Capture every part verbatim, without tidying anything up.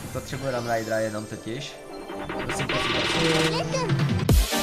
potřebuji Ram Ridera jenom totiž. Prosím, prosím, prosím.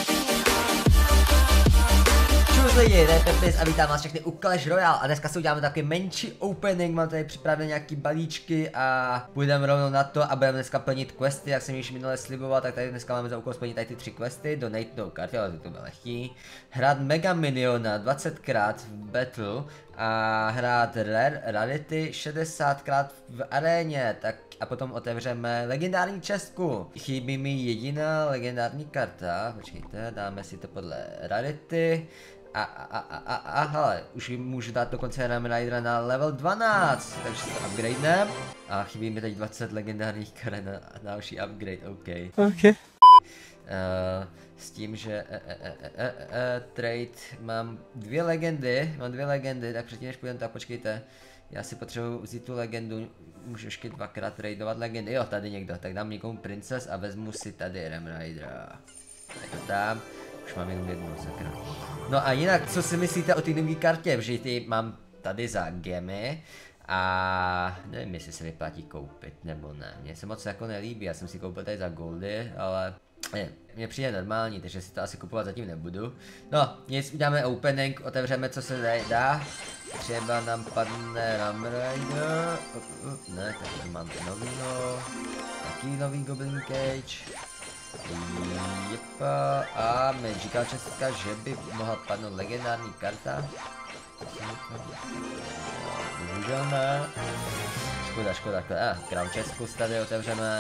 Čus lidi, to je Pepis a vítám vás všechny u Clash Royale a dneska si uděláme takový menší opening, mám tady připravené nějaký balíčky a půjdeme rovnou na to a budeme dneska plnit questy, jak jsem již minule sliboval, tak tady dneska máme za úkol splnit tady ty tři questy, donate no karty, ale to bude lehký, hrát Mega Miniona dvacetkrát v battle a hrát Rare Rarity šedesátkrát v aréně, tak a potom otevřeme legendární čestku. Chybí mi jediná legendární karta, počkejte, dáme si to podle Rarity. A, a, a, a, a, hele, už můžu dát dokonce Ram Ridera na level dvanáct, takže to upgradeneme. A chybí mi teď dvacet legendárních karet na další upgrade, OK. OK. Uh, s tím, že uh, uh, uh, uh, uh, trade, mám dvě legendy, mám dvě legendy, tak předtím než půjdem, tak počkejte. Já si potřebuji vzít tu legendu, můžu ještě dvakrát tradovat legendy, jo, tady někdo, tak dám někomu Princess a vezmu si tady Ram Ridera. Tak to tam. Už mám jenom jednu, sakra. No a jinak, co si myslíte o té nové kartě, že ty mám tady za gemy a nevím, jestli se vyplatí koupit nebo ne, mně se moc jako nelíbí, já jsem si koupil tady za goldy, ale ne, mně přijde normální, takže si to asi kupovat zatím nebudu. No, nic, uděláme opening, otevřeme, co se dá, třeba nám padne Ram Rider, uh, uh, ne, taky mám nový, no, taky nový Goblin Cage. Jepa, a Magical čestka, že by mohla padnout legendární karta. Bohužel ne. Škoda, škoda, škoda. Ah, Crown čestku tady otevřeme.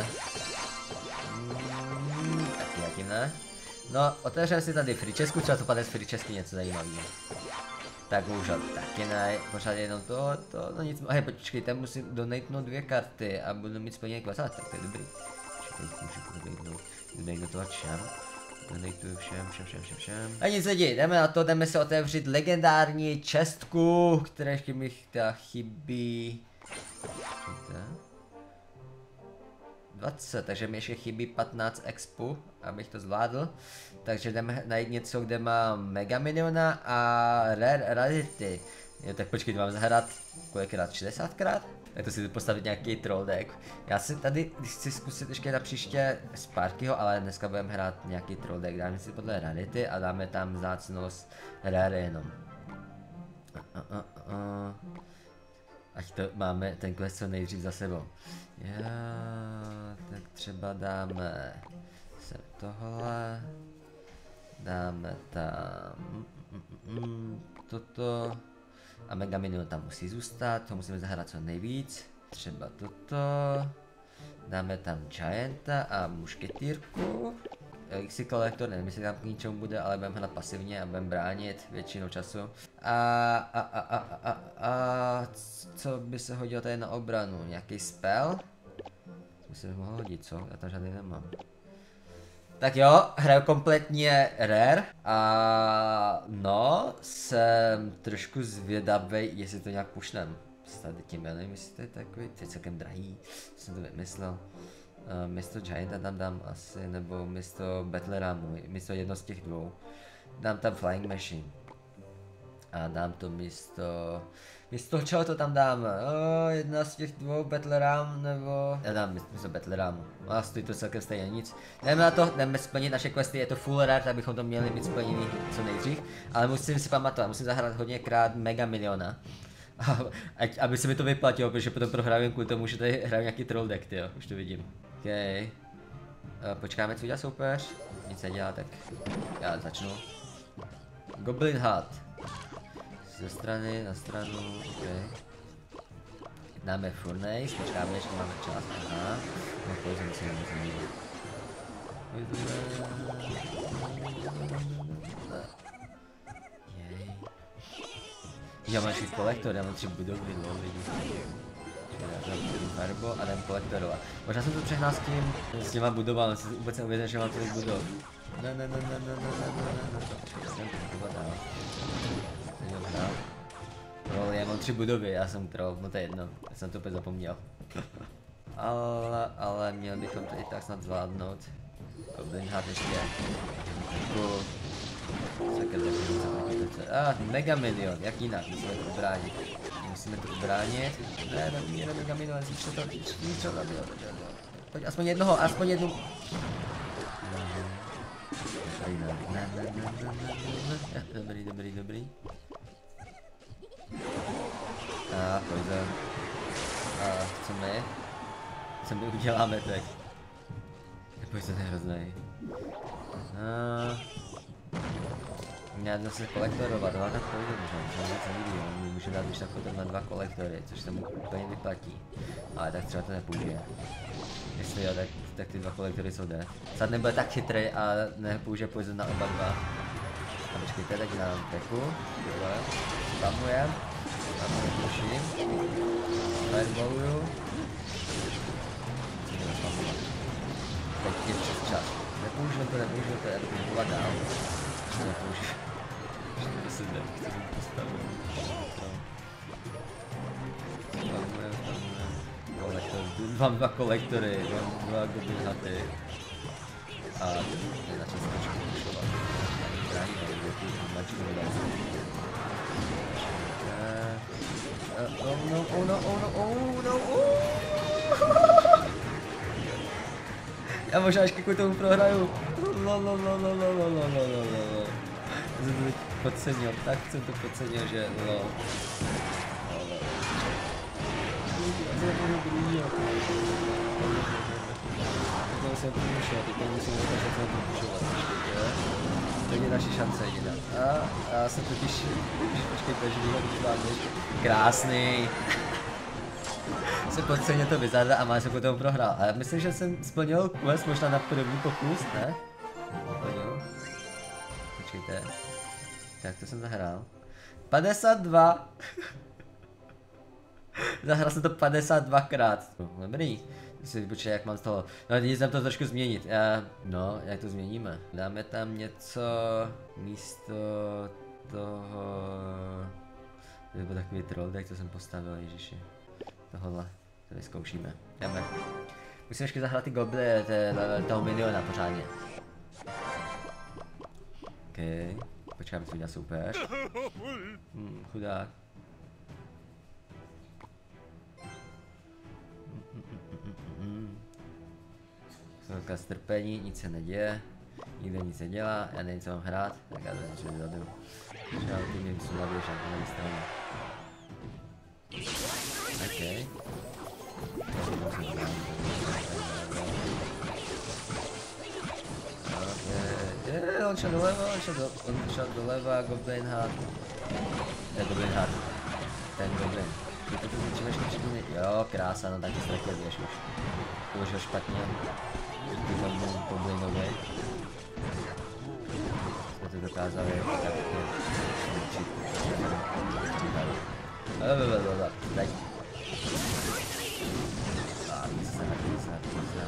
Mm, taky zatím ne. No, otevřeme si tady free čestku, třeba to padne z free čestky něco zajímavého. Tak bohužel taky ne, pořád jenom to, to, no nic, hej, počkejte, musím donatenout dvě karty a budu mít splněný quest, tak to je dobrý. Počkejte, můžu donatenout. Jdeme to všem. Donatuju všem, všem, všem, všem, všem. A nic lidi, jdeme na to, jdeme se otevřít legendární čestku, které ještě mi chybí. dvacet, takže mi ještě chybí patnáct expu, abych to zvládl. Takže jdeme najít něco, kde mám Mega Miniona a Rare Rarity. Jo, tak počkejte, mám zahrát kolikrát? šedesátkrát? Tak to si postavit nějaký troll deck. Já si tady chci zkusit ještě na příště Sparkyho, ale dneska budeme hrát nějaký troll deck. Dáme si podle Rarity a dáme tam vzácnost Rare jenom. Uh, uh, uh, uh. Ať to máme ten quest co nejdřív za sebou. Já, tak třeba dáme sem tohle. Dáme tam mm, mm, mm, toto. A Mega Minion tam musí zůstat, to musíme zahrát co nejvíc. Třeba toto. Dáme tam Gianta a mušketýrku. Elixir Collector, nevím, jestli tam k ničemu bude, ale budeme hrát pasivně a budeme bránit většinou času. A, a, a, a, a, a co by se hodilo tady na obranu? Nějaký spell? To by se mohl hodit, co? Já tam žádný nemám. Tak jo, hraju kompletně Rare a no, jsem trošku zvědavý, jestli to nějak pušnem. Tady tím, já nevím, jestli to je takový, to je celkem drahý, jsem to vymyslel. Uh, místo Gianta tam dám asi, nebo místo Battleramu, místo jedno z těch dvou. Dám tam Flying Machine. A dám to místo... Místo čeho to tam dáme? O, jedna z těch dvou Battleram, nebo... Já dám místo Battleramu. A stojí to celkem stejně nic. Jdeme na to, jdeme splnit naše questy, je to full rare, tak bychom to měli mít splněný co nejdřív. Ale musím si pamatovat, musím zahrát hodněkrát Mega Miniona. Ať, aby se mi to vyplatilo, protože potom prohrávím kvůli tomu, že tady hraju nějaký troll deck, jo, už to vidím. OK. Počkáme, co udělá soupeř. Nic nedělá, tak já začnu. Goblin Hat. Ze strany na stranu, OK. Dáme Furnace, počkáme, než máme čas, aha. No poison si nemůžeme. Jej. Já mám šít kolektor, já mám tři budovy, lol lidi. Já dám Fireball a dám kolektorovat. Možná jsem to přehnal s tím, s těma budovami, jsem si vůbec neuvěděl, že mám tolik budov. Ne, ne, ne, ne, ne, ne, ne, ne, ne, jsem to budovat dál. Troll, já mám tři budovy, já jsem troll, no to je jedno, já jsem to úplně zapomněl. ale, ale měl bychom to i tak snad zvládnout. Goblin Hat ještě. Jako... Sakra, tak ah, Mega Minion, jak jinak, musíme to ubránit. Musíme to ubránit. Ne, ne, ne, Mega Minion, znič to, znič to, pojď, aspoň jednoho, aspoň jednu. Dobrý, dobrý, dobrý. A poison. A co my? Co my uděláme teď? Poison je hrozný. A... Měl zase kolektorovat, ale tak poison možná, možná něco nevidí, on může dát už tak potom na dva kolektory, což se mu úplně vyplatí. Ale tak třeba to nepoužije. Jestli jo, tak, tak ty dva kolektory jsou jde. Snad nebude tak chytrý a nepoužije poison na oba dva. A počkejte, teď na teku, tohle, spamujem, spamujem tuším, fireballuju. Teď je přes čas. Nepoužiju to, nepoužiju to, já to budu bovat dál. Ještě nepoužiju. Ještě to se jde, chci to postavit. Spamujem, spamujem. Kolektor, mám dva kolektory, mám dva goblin haty. A je na čas trošku pušovat. Zraní, ale tu mačku nedám. Oh no, oh no, oh no, oh no, oh! Já možná ještě kvůli tomu prohraju. Lo, lo, lo, lo, lo, lo, lo, lo, lo. Jsem to teď podcenil, tak jsem to podcenil, že lo. To musím pomůžet, teď musím ukázat, co to pušovat. To je naše šance jediná. A já jsem totiž, počkejte, že bych ho krásný. Se podceně to vyzádá a má se k tomu prohrál. A myslím, že jsem splnil quest možná na první pokus, ne? Splnil. Počkejte. Tak to jsem zahrál. padesát dva. Zahrál jsem to padesát dva krát. Dobrý. Si vypočítej, jak mám z toho. No teď jsem to trošku změnit. Uh, no, jak to změníme? Dáme tam něco místo toho... To byl takový troll, tak to jsem postavil, ježiši. Tohle, to vyzkoušíme. Jdeme. Musím ještě zahrát ty gobliny, toho miniona pořádně. OK. Počkám, co udělá soupeř. Hmm, chudák. Chvilka strpení, nic se neděje. Nikde nic nedělá, já nevím, co mám hrát, tak já to něco zabiju. Já tím mě jsou na běžák na mé straně. OK. Okay. On šel doleva, on šel, do, on šel doleva, Goblin Heart. Ne, Goblin Heart. Ten Goblin. Ty to zničíme ještě předtím. Jo, krása, no tak to ztratil běž už. Použil špatně. Ty tam byl Goblinovi. Jsme to dokázali tak zničit. Blablabla, teď. A písa, písa, písa.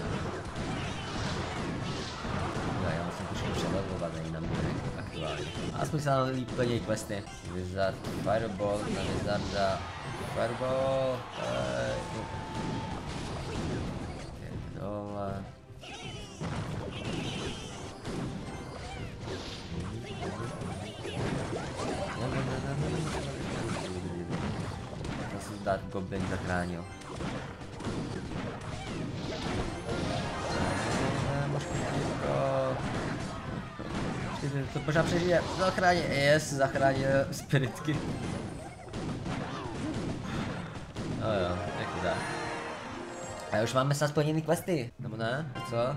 No, já musím trošku přeledovat na mě aktuálně. Aspoň se nám líp plnějí questy. Wizard, Fireball, na Wizarda, Fireball, eh, dole. Zase dát Goblin zachránil. To možná přežije, zachránil, yes, zachránil spiritky. No jo, je chudá. A už máme snad splněný questy, nebo ne? A co?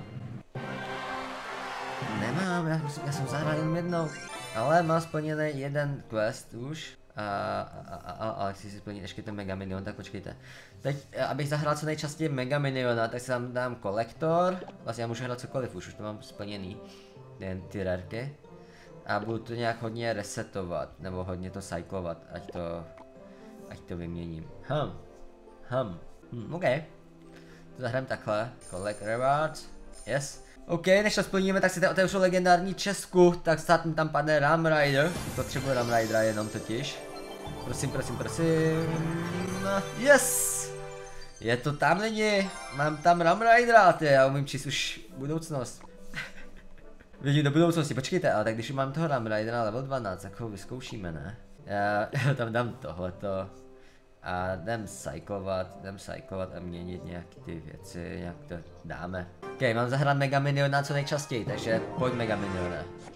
Nemám, já, já jsem zahrál jenom jednou. Ale mám splněný jeden quest už. A, a, a, a, a chci si splnit ještě ten Mega Minion, tak počkejte. Teď, abych zahrál co nejčastěji Mega Miniona, tak si tam dám kolektor. Vlastně já můžu hrát cokoliv už, už to mám splněný. Jen ty rarky. A budu to nějak hodně resetovat, nebo hodně to cyklovat, ať to, ať to vyměním. Hm, hm, hm, OK. To zahrám takhle, collect rewards, yes. OK, než to splníme, tak si tady otevřu legendární Česku, tak snad mi tam padne Ram Rider. Potřebuji Ram Ridera jenom totiž. Prosím, prosím, prosím. Yes! Je to tam lidi, mám tam Ram Ridera, ty, já umím číst už budoucnost. Vidím do budoucnosti, počkejte, ale tak když mám toho Ram Ridera level dvanáct, tak ho vyzkoušíme, ne? Já, já tam dám tohleto. A jdem cyklovat, jdem cyklovat a měnit nějaký ty věci, nějak to dáme. Ok, mám zahrát Mega Miniona co nejčastěji, takže pojď Mega Miniona.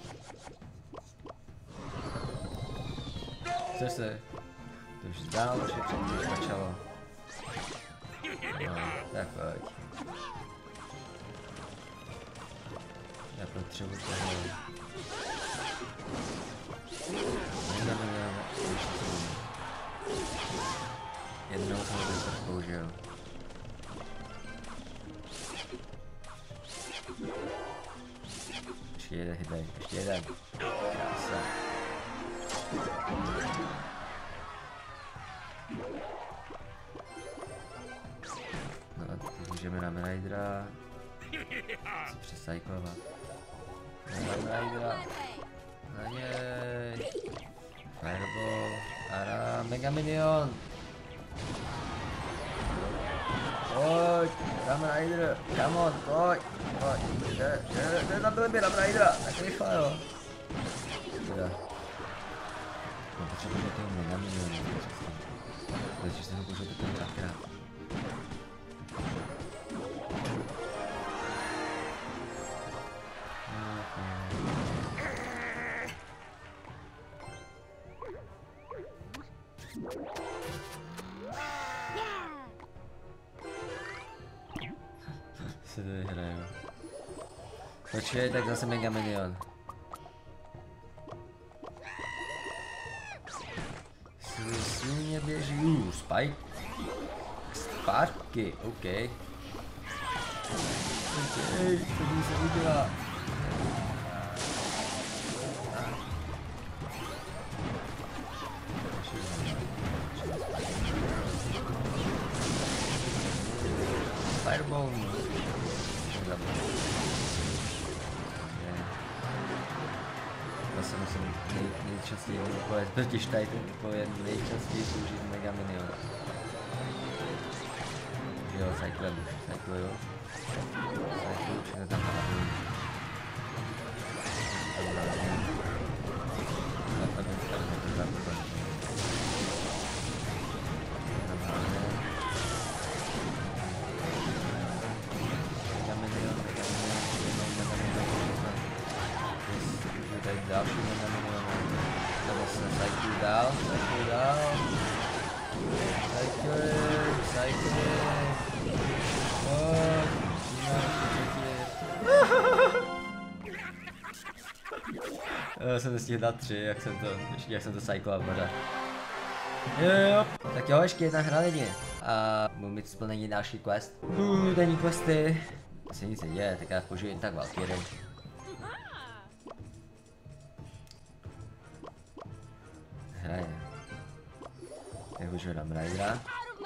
Co se? To už zdálo, že předtím už začalo. No, tak pojď. Já potřebuji toho. Mega Miniona. Jednou jsem to tak použil. Ještě jeden hybej, ještě jeden. Krása. No a teď můžeme na Raidera. Si přecyklovat. Na Raidera. Na něj. Fireball. Ara, Mega Minion. Pojď, Ram Raider, come on, pojď, pojď, jde, jde, jde, zabili mi Ram Raidera, tak rychle jo. Teda. No potřebuji toho Mega Miniona, takže se ho použiju takový dvakrát. Se to vyhraju. Počkej, tak zase Mega Minion. Svině běží, uh, Spike. Sparky, OK. OK, co se udělá? Fireball. Zase musím nej, nejčastěji vypovědět, totiž tady ten vypověd nejčastěji použít Mega Miniona. Jo, cyklem, cykluju. Cykluju, všechno tam hlavně. Další Mega Minion. Nebo se cykluju dál, cykluju dál. Cykluju, cykluju. Pojď, já jsem nestihl dát tři, jak jsem to, ještě jak jsem to cycloval pořád. Jo, tak jo, ještě jedna hra lidi. A budu mít splnění další quest. Uh, denní questy. Asi nic neděje, tak já použiju jen tak Valkyrie. Hraje. Jak už dám Raidera.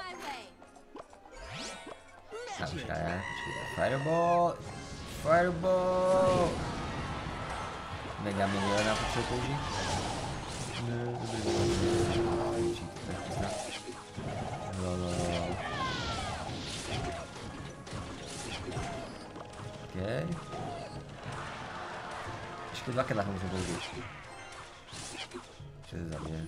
A už hraje, počkejte. Fireball! Fireball! Mega Miniona potřebuji použít? Ne, dobrý, dobrý, no, no, no. OK. Ještě dvakrát ho můžu použít. Ještě to zabije.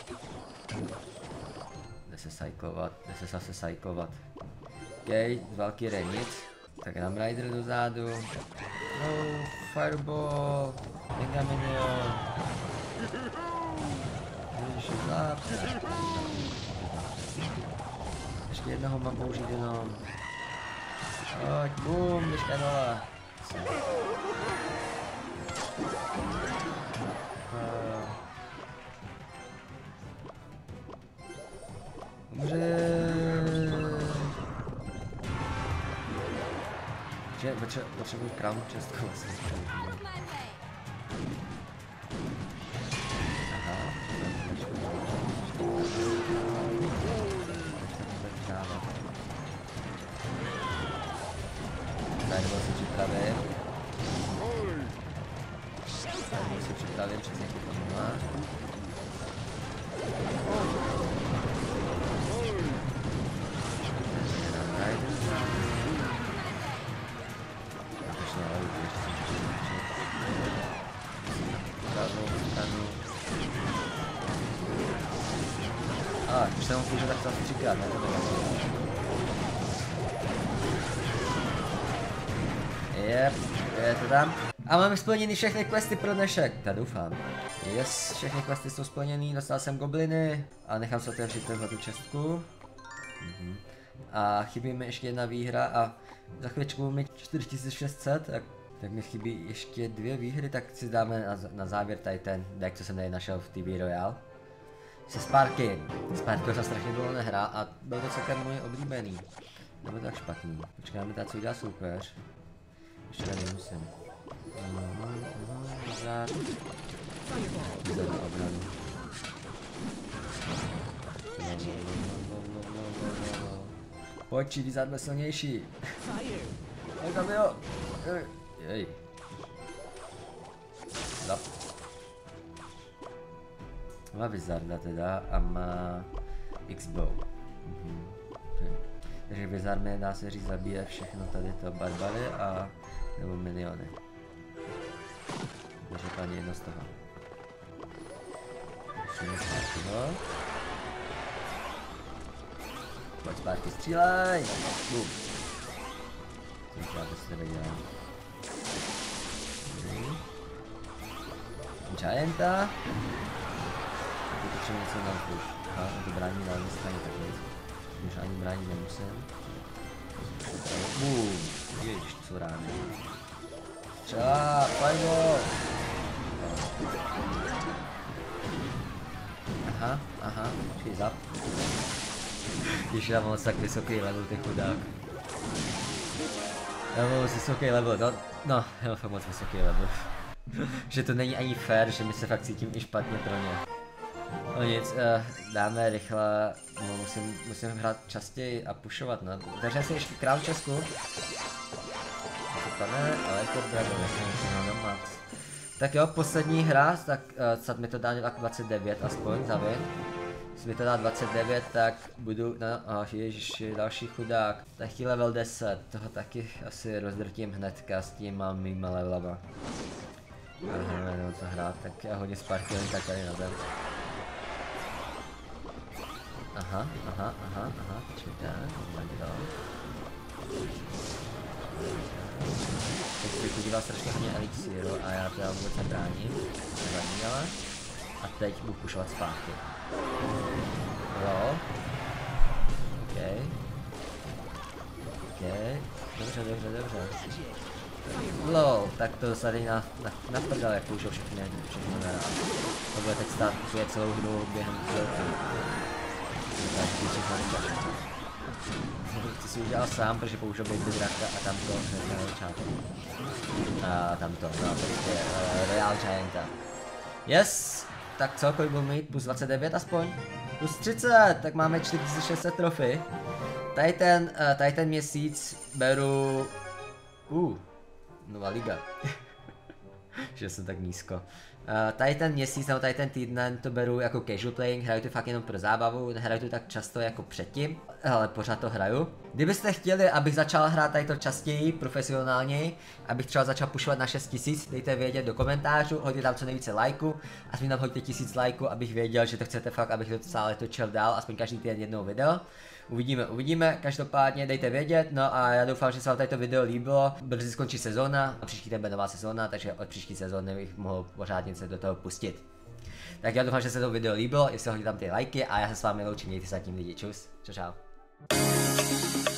Jde se cyklovat, jde se zase cyklovat. OK, z Valkyrie nic. Tak dám Raider dozadu. No, Fireball. Mega Minion. Ještě zláp. Ještě jednoho mám použít jenom. Pojď, bum, ještě nula. Umře. Že potřebuji crown čestku vlastně. Aha. Tady se připravím. Tady se připravím, přesně jako to má. A, už jsem jenom kůže tak asi třikrát, ne to nevím. Jep, je to tam. A máme splněny všechny questy pro dnešek, já doufám. Yes, všechny questy jsou splněny, dostal jsem gobliny a nechám se otevřít tu čestku. Mhm. A chybí mi ještě jedna výhra a za chvíličku budu mít čtyři tisíce šest set, tak, tak mi chybí ještě dvě výhry, tak si dáme na, na závěr tady ten deck, co jsem tady našel v T V Royale. Se Sparky. Sparky jsem strašně dlouho nehrál a byl to celkem můj oblíbený. Nebyl tak špatný. Počkáme tady, co udělá soupeř. Ještě tady musím. Zad. Zad na obranu. Pojď, čili zad byl silnější. Pojď tam jo. Jej. Zap. Má Wizarda teda a má X-Bow. Mhm. Okay. Takže Wizard mě dá se říct zabije všechno tady to barbary a nebo miniony. Takže to ani jedno z toho. Musíme Sparky, no. Pojď Sparky, střílej! Bum. Co já to si nevědělám. Hmm. Gianta. Teď potřebuji něco na push. Aha, on to brání na jedné straně takhle. Už ani bránit nemusím. Bum. Ježiš, co rány. Střela, fajno! Aha, aha, počkej, zap. Když já mám moc tak vysoký level, ty chudák. Já mám moc vysoký level, no, no, já mám fakt moc vysoký level. Že to není ani fair, že mi se fakt cítím i špatně pro ně. No nic, uh, dáme rychle, no, musím, musím hrát častěji a pushovat, no. Takže si ještě král Česku. To ne, ale je to Dragon, no, no, max. Tak jo, poslední hra, tak uh, snad mi to dá nějak dvacet devět aspoň, zavit. Když mi to dá dvacet devět, tak budu, no, oh, ježiši, další chudák. Taky level deset, toho taky asi rozdrtím hnedka s těma mýma levelama. Ale nevím, co hrát, tak já hodně Sparky, tak tady na zem. Aha, aha, aha, aha, počkejte, to teď si podíval strašně hodně elixíru a já teda vůbec nebráním, nevadí ale. A teď budu pušovat zpátky. Jo. OK. OK. Dobře, dobře, dobře. Lol, tak to tady na, na, na prdel, jak použil všechny, všechno nerad. To bude teď stát celou hru během chvilky. Tak ty všechno nečas. Ty si udělal sám, protože použil Baby Draka a tamto hned na začátku. A tamto, no prostě uh, Royal Gianta. Yes! Tak co, kolik budu mít? Plus dvacet devět aspoň? Plus třicet, tak máme čtyři tisíce šest set trofy. Tady ten, uh, tady ten měsíc beru... Uh, nová liga. Že jsem tak nízko. Uh, tady ten měsíc nebo tady ten týden to beru jako casual playing, hraju to fakt jenom pro zábavu, nehraju to tak často jako předtím, ale pořád to hraju. Kdybyste chtěli, abych začal hrát tady to častěji, profesionálněji, abych třeba začal pušovat na šest tisíc, dejte vědět do komentářů, hodně tam co nejvíce lajků, aspoň tam hoďte tisíc lajků, abych věděl, že to chcete fakt, abych to celé točil dál, aspoň každý týden jednou video. Uvidíme, uvidíme, každopádně dejte vědět, no a já doufám, že se vám tato video líbilo, brzy skončí sezóna a příští týden bude nová sezóna, takže od příští sezóny bych mohl pořádně se do toho pustit. Tak já doufám, že se to video líbilo, jestli hodíte tam ty lajky a já se s vámi loučím, mějte se zatím lidi, čus, čau čau.